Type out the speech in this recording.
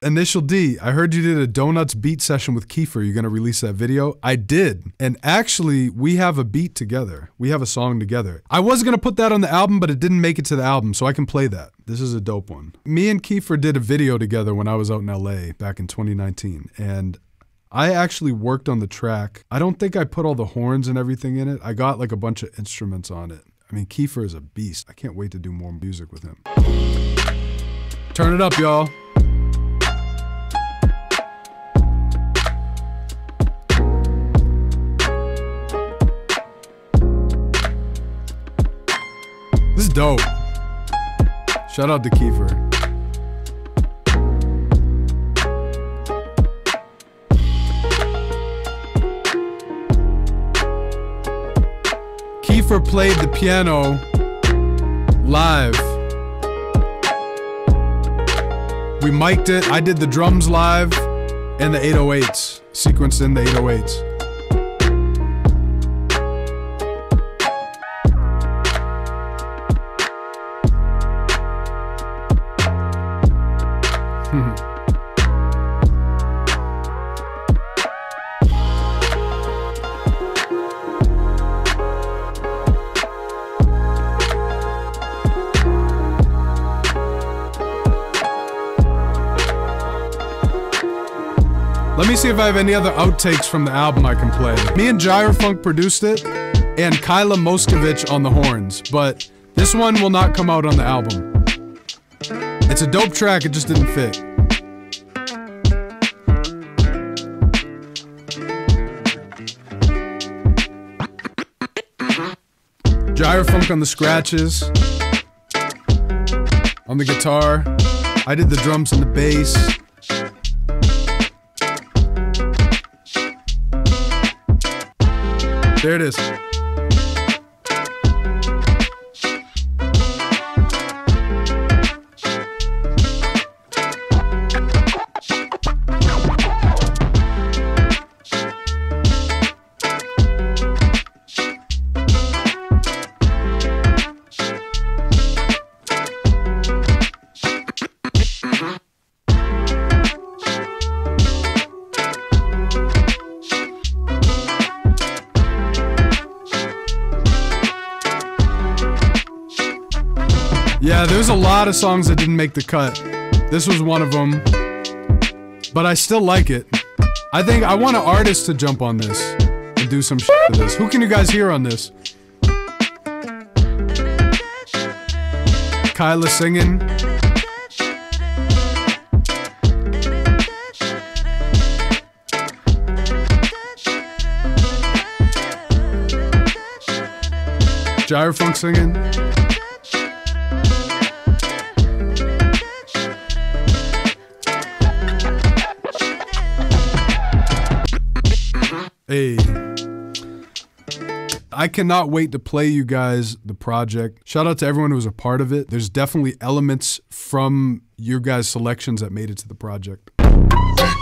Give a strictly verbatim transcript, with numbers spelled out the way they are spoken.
Initial D, I heard you did a Donuts beat session with Kiefer. You gonna release that video? I did. And actually, we have a beat together. We have a song together. I was gonna put that on the album, but it didn't make it to the album, so I can play that. This is a dope one. Me and Kiefer did a video together when I was out in L A back in twenty nineteen, and I actually worked on the track. I don't think I put all the horns and everything in it. I got like a bunch of instruments on it. I mean, Kiefer is a beast. I can't wait to do more music with him. Turn it up, y'all. This is dope. Shout out to Kiefer. Kiefer played the piano live. We mic'd it. I did the drums live and the eight oh eights, sequenced in the eight oh eights. Let me see if I have any other outtakes from the album I can play. Me and Gyrofunk produced it, and Kyla Moskovich on the horns, but this one will not come out on the album. It's a dope track, it just didn't fit. Gyrofunk on the scratches, on the guitar. I did the drums and the bass. There it is. Yeah, there's a lot of songs that didn't make the cut. This was one of them, but I still like it. I think I want an artist to jump on this and do some shit with this. Who can you guys hear on this? Kyla singing. Gyrofunk singing. Hey, I cannot wait to play you guys the project. Shout out to everyone who was a part of it. There's definitely elements from your guys' selections that made it to the project.